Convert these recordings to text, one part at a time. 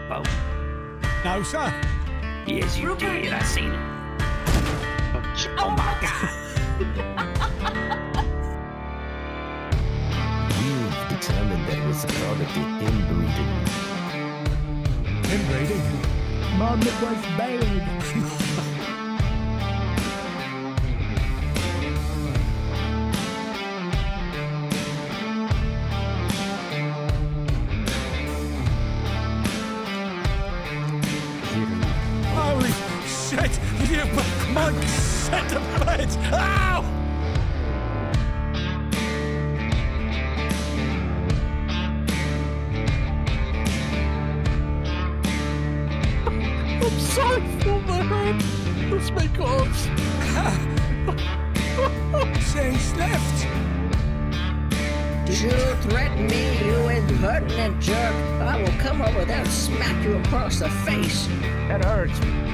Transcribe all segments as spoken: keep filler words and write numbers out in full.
boat? No, sir. Yes, you Rupert. did. I seen it. Oh my God. You've determined that it was a product of inbreeding. Inbreeding? Mum, it was bad. Holy shit! You, Mike, set the bed! Ow! I'm sorry for my head. That's because She's left. You threaten me, you impertinent jerk. I will come over there and smack you across the face. That hurts.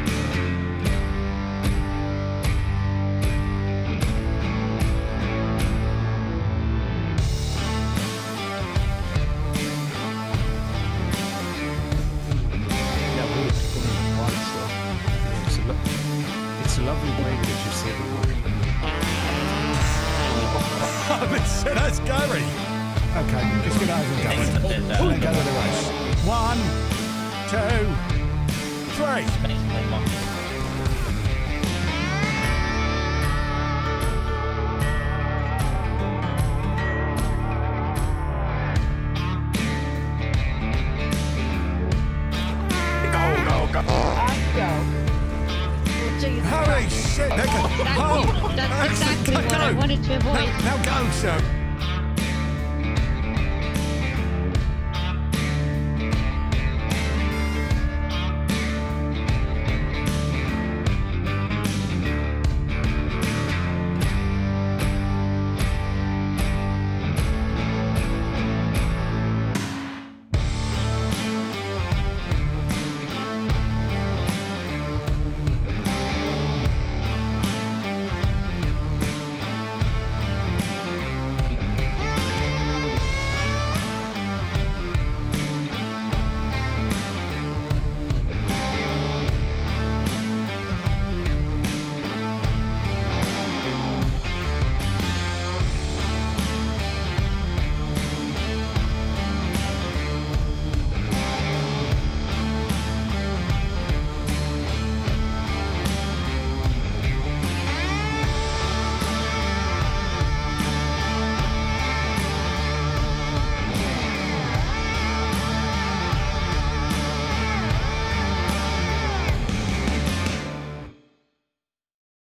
yeah, we're becoming right, so it's a, lo it's a lovely way that you say the word. Oh, so that's Gary. Okay, let's get over and go. And then go to the race. One, two, three. Go, go, go. Holy shit! There go. Oh, That's excellent. exactly what I Go. wanted to avoid. Now, now go, sir.